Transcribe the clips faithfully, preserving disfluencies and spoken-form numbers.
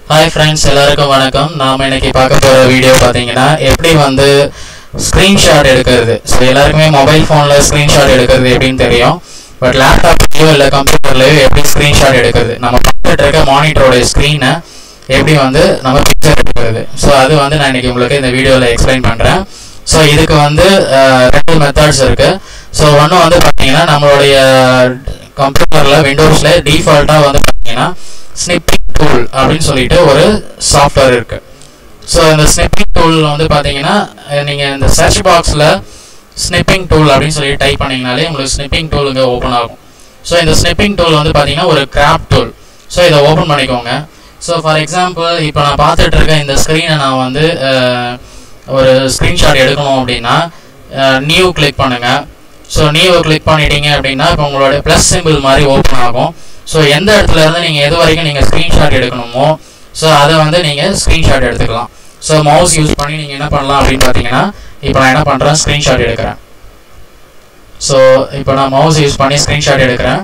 Hi friends, எல்லாருக்கும் வணக்கம். நாம இன்னைக்கு பார்க்க போற வீடியோ பாத்தீங்கன்னா எப்படி வந்து ஸ்கிரீன்ஷாட் எடுக்கிறது. சோ எல்லாருக்குமே மொபைல் ஃபோன்ல ஸ்கிரீன்ஷாட் எடுக்கிறது எப்படின்னு தெரியும். பட் லேப்டாப்லயோ இல்ல கம்ப்யூட்டர்லயோ எப்படி ஸ்கிரீன்ஷாட் எடுக்கிறது, நம்ம பார்த்துட்டு இருக்க மானிட்டரோட ஸ்கிரீனை எப்படி வந்து நம்ம பிக்சர் எடுக்கிறது. ஸோ அது வந்து நான் இன்னைக்கு உங்களுக்கு இந்த வீடியோவில் எக்ஸ்பிளைன் பண்ணுறேன். ஸோ இதுக்கு வந்து ரெண்டு மெத்தட்ஸ் இருக்கு. ஸோ ஒன்று வந்து பார்த்தீங்கன்னா நம்மளுடைய கம்ப்யூட்டரில் விண்டோஸில் டிஃபால்ட்டாக வந்து பார்த்தீங்கன்னா ஸ்னிப்பிங் டூல் அப்படின்னு சொல்லிட்டு ஒரு சாஃப்ட்வேர் இருக்கு. ஸோ இந்த ஸ்னிப்பிங் டூல் வந்து பார்த்தீங்கன்னா நீங்கள் இந்த சர்ச் பாக்ஸில் ஸ்னிப்பிங் டூல் அப்படின்னு சொல்லி டைப் பண்ணிங்கனாலே உங்களுக்கு ஸ்னிப்பிங் டூல் இங்கே ஓப்பன் ஆகும். ஸோ இந்த ஸ்னிப்பிங் டூல் வந்து பார்த்தீங்கன்னா ஒரு கிராப் டூல். ஸோ இதை ஓப்பன் பண்ணிக்கோங்க. ஸோ ஃபார் எக்ஸாம்பிள் இப்போ நான் பார்த்துட்டு இருக்க இந்த ஸ்க்ரீனை நான் வந்து ஒரு ஸ்க்ரீன்ஷாட் எடுக்கணும் அப்படின்னா நியூ கிளிக் பண்ணுங்கள். ஸோ நியூ கிளிக் பண்ணிட்டீங்க அப்படின்னா இப்போ உங்களோட ப்ளஸ் சிம்பிள் மாதிரி ஓப்பன் ஆகும். ஸோ எந்த இடத்துல இருந்து நீங்கள் எது வரைக்கும் நீங்கள் ஸ்க்ரீன்ஷாட் எடுக்கணுமோ ஸோ அதை வந்து நீங்கள் ஸ்க்ரீன்ஷாட் எடுத்துக்கலாம். ஸோ மவுஸ் யூஸ் பண்ணி நீங்கள் என்ன பண்ணலாம் அப்படின்னு பார்த்தீங்கன்னா இப்போ நான் என்ன பண்ணுறேன், ஸ்க்ரீன்ஷாட் எடுக்கிறேன். ஸோ இப்போ நான் மவுஸ் யூஸ் பண்ணி ஸ்க்ரீன்ஷாட் எடுக்கிறேன்.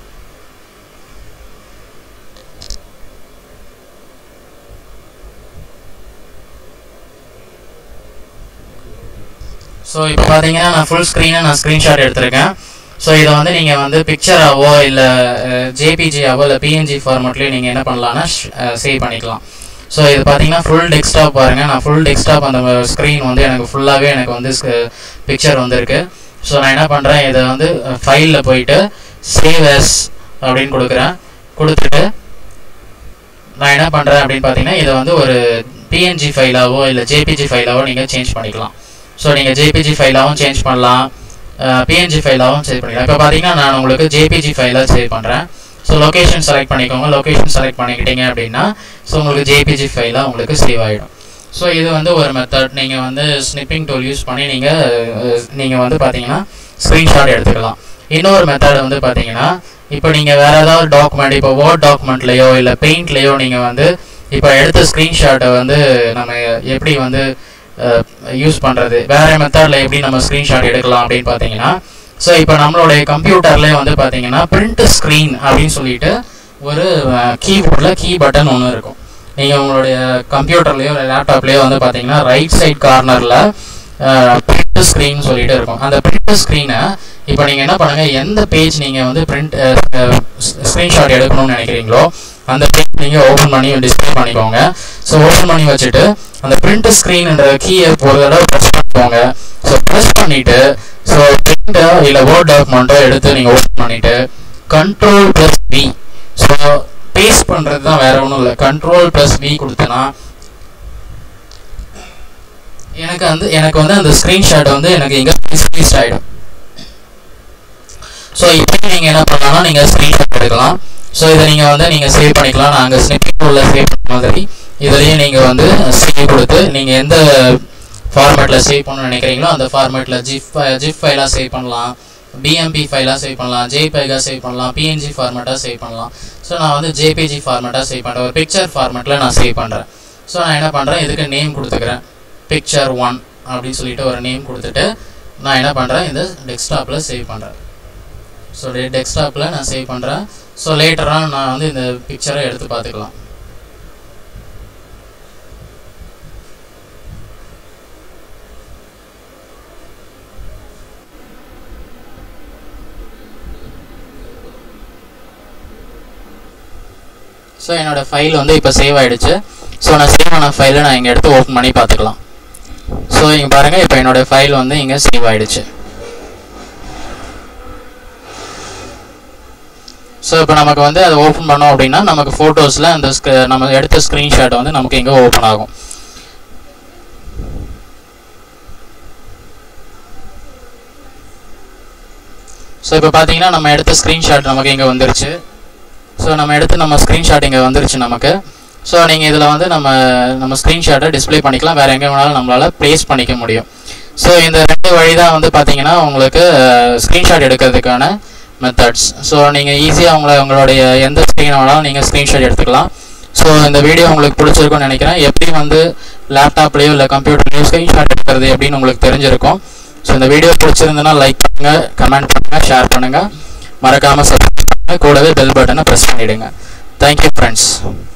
ஸோ இப்போ பார்த்தீங்கன்னா நான் ஃபுல் ஸ்க்ரீனை நான் ஸ்க்ரீன்ஷாட் எடுத்திருக்கேன். ஸோ இதை வந்து நீங்கள் வந்து பிக்சராகவோ இல்லை ஜேபிஜியாவோ இல்லை பிஎன்ஜி ஃபார்மேட்லேயும் நீங்கள் என்ன பண்ணலான்னா சேவ் பண்ணிக்கலாம். ஸோ இது பார்த்தீங்கன்னா ஃபுல் டெஸ்க்டாப் பாருங்கள். நான் ஃபுல் டெஸ்க்டாப் அந்த ஸ்க்ரீன் வந்து எனக்கு ஃபுல்லாகவே எனக்கு வந்து பிக்சர் வந்துருக்கு. ஸோ நான் என்ன பண்ணுறேன், இதை வந்து ஃபைலில் போயிட்டு சேவ் எஸ் அப்படின்னு கொடுக்குறேன். கொடுத்துட்டு நான் என்ன பண்ணுறேன் அப்படின்னு பார்த்தீங்கன்னா இதை வந்து ஒரு பிஎன்ஜி ஃபைலாவோ இல்லை ஜேபிஜி ஃபைலாவோ நீங்கள் சேஞ்ச் பண்ணிக்கலாம். ஸோ நீங்கள் ஜேபிஜி ஃபைலாகவும் சேஞ்ச் பண்ணலாம், பிஎன்ஜி ஃபைலாகவும் சேவ் பண்ணிக்கலாம். இப்போ பார்த்தீங்கன்னா நான் உங்களுக்கு ஜேபிஜி ஃபைலாக சேவ் பண்ணுறேன். ஸோ லொக்கேஷன் செலக்ட் பண்ணிக்கோங்க. லொக்கேஷன் செலக்ட் பண்ணிக்கிட்டீங்க அப்படின்னா ஸோ உங்களுக்கு ஜேபிஜி ஃபைலாக உங்களுக்கு சேவ் ஆகிடும். ஸோ இது வந்து ஒரு மெத்தட். நீங்கள் வந்து ஸ்னிப்பிங் டூல் யூஸ் பண்ணி நீங்கள் நீங்கள் வந்து பார்த்தீங்கன்னா ஸ்க்ரீன்ஷாட் எடுத்துக்கலாம். இன்னொரு மெத்தட் வந்து பார்த்தீங்கன்னா இப்போ நீங்கள் வேறு ஏதாவது டாக்குமெண்ட், இப்போ வேர்ட் டாக்குமெண்ட்லேயோ இல்லை பெயிண்ட்லேயோ நீங்கள் வந்து இப்போ எடுத்த ஸ்க்ரீன்ஷாட்டை வந்து நம்ம எப்படி வந்து யூஸ் பண்ணுறது, வேறு மெத்தடில் எப்படி நம்ம ஸ்க்ரீன்ஷாட் எடுக்கலாம் அப்படின்னு பார்த்தீங்கன்னா ஸோ இப்போ நம்மளுடைய கம்ப்யூட்டர்லேயே வந்து பார்த்தீங்கன்னா பிரிண்ட் ஸ்க்ரீன் அப்படின்னு சொல்லிட்டு ஒரு கீபோர்டில் கீ பட்டன் ஒன்று இருக்கும். நீங்கள் உங்களுடைய கம்ப்யூட்டர்லேயோ இல்லை லேப்டாப்லேயோ வந்து பார்த்தீங்கன்னா ரைட் சைட் கார்னரில் பிரிண்ட் ஸ்க்ரீன் சொல்லிட்டு இருக்கும். அந்த பிரிண்ட் ஸ்க்ரீனை இப்போ நீங்கள் என்ன பண்ணுங்கள், எந்த பேஜ் நீங்கள் வந்து பிரிண்ட் ஸ்க்ரீன்ஷாட் எடுக்கணும்னு நினைக்கிறீங்களோ அந்த பேஜ் நீங்கள் ஓப்பன் பண்ணி டிஸ்பிளே பண்ணிக்கோங்க. ஸோ ஓப்பன் பண்ணி வச்சுட்டு அந்த பிரிண்ட் ஸ்க்ரீன்ன்ற கீயை ஒரு தடவை ப்ரெஸ் பண்ணிக்கோங்க. ஸோ ப்ரெஸ் பண்ணிவிட்டு ஸோ பிரிண்ட்டோ இல்லை வேர்ட் டாக்குமெண்ட்டோ எடுத்து நீங்கள் ஓப்பன் பண்ணிவிட்டு control plus V, so paste பண்ணுறது தான் வேறு ஒன்றும் இல்லை. கண்ட்ரோல் ப்ளஸ் வி கொடுத்தனா எனக்கு வந்து எனக்கு வந்து அந்த ஸ்க்ரீன்ஷாட் வந்து எனக்கு இங்கே பேஸ்ட் ஆகிடும். ஸோ இப்போ நீங்கள் என்ன பண்ணலாம்னா நீங்கள் ஸ்க்ரீன்ஷாட் எடுக்கலாம். ஸோ இதை நீங்கள் வந்து நீங்கள் சேவ் பண்ணிக்கலாம். நாங்கள் ஸ்னிப்பிங் டூலில் சேவ் பண்ண மாதிரி இதுலேயும் நீங்கள் வந்து சேவ் கொடுத்து நீங்கள் எந்த ஃபார்மேட்டில் சேவ் பண்ணணும்னு நினைக்கிறீங்களோ அந்த ஃபார்மேட்டில் ஜிப் ஜிப் ஃபைலாக சேவ் பண்ணலாம், பிஎம்பி ஃபைலாக சேவ் பண்ணலாம், ஜேபிஜியாக சேவ் பண்ணலாம், பிஎன்ஜி ஃபார்மேட்டாக சேவ் பண்ணலாம். ஸோ நான் வந்து ஜேபிஜி ஃபார்மேட்டாக சேவ் பண்ணுறேன். ஒரு பிக்சர் ஃபார்மேட்டில் நான் சேவ் பண்ணுறேன். ஸோ நான் என்ன பண்ணுறேன், இதுக்கு நேம் கொடுத்துக்கிறேன், பிக்சர் ஒன் அப்படின்னு சொல்லிட்டு ஒரு நேம் கொடுத்துட்டு நான் என்ன பண்ணுறேன், இந்த டெஸ்க்டாப்பில் சேவ் பண்ணுறேன். ஸோ டெஸ்க்டாப்பில் நான் சேவ் பண்ணுறேன். ஸோ லேட்டராக நான் வந்து இந்த பிக்சரை எடுத்து பார்த்துக்கலாம். ஸோ என்னோடய ஃபைல் வந்து இப்போ சேவ் ஆகிடுச்சு. ஸோ நான் சேவ் ஆன ஃபைலை நான் இங்கே எடுத்து ஓப்பன் பண்ணி பார்த்துக்கலாம். ஸோ இங்கே பாருங்கள், இப்போ என்னோடய ஃபைல் வந்து இங்கே சேவ் ஆகிடுச்சு. ஸோ இப்போ நமக்கு வந்து அதை ஓப்பன் பண்ணோம் அப்படின்னா நமக்கு ஃபோட்டோஸில் அந்த நம்ம எடுத்த ஸ்க்ரீன்ஷாட் வந்து நமக்கு இங்கே ஓப்பன் ஆகும். ஸோ இப்போ பார்த்தீங்கன்னா நம்ம எடுத்த ஸ்க்ரீன்ஷாட் நமக்கு இங்கே வந்துருச்சு. ஸோ நம்ம எடுத்து நம்ம ஸ்க்ரீன்ஷாட் இங்கே வந்துருச்சு நமக்கு. ஸோ நீங்கள் இதில் வந்து நம்ம நம்ம ஸ்க்ரீன்ஷாட்டை டிஸ்பிளே பண்ணிக்கலாம், வேறு எங்கே வேணாலும் நம்மளால் ப்ளேஸ் பண்ணிக்க முடியும். ஸோ இந்த ரெண்டு வழி தான் வந்து பார்த்தீங்கன்னா உங்களுக்கு ஸ்க்ரீன்ஷாட் எடுக்கிறதுக்கான மெத்தட்ஸ். ஸோ நீங்கள் ஈஸியாக உங்களை உங்களுடைய எந்த ஸ்க்ரீனை வேணாலும் நீங்கள் ஸ்க்ரீன்ஷாட் எடுத்துக்கலாம். ஸோ இந்த வீடியோ உங்களுக்கு பிடிச்சிருக்குன்னு நினைக்கிறேன். எப்படி வந்து லேப்டாப்லேயோ இல்லை கம்ப்யூட்டர்லேயோ ஸ்க்ரீன்ஷாட் எடுக்கிறது எப்படின்னு உங்களுக்கு தெரிஞ்சிருக்கும். ஸோ இந்த வீடியோ பிடிச்சிருந்ததுன்னா லைக் பண்ணுங்கள், கமெண்ட் பண்ணுங்கள், ஷேர் பண்ணுங்கள், மறக்காமல் சப்ஸ்கிரைப் பண்ணுங்கள், கூடவே பெல் பட்டனை ப்ரெஸ் பண்ணிவிடுங்க. Thank you friends.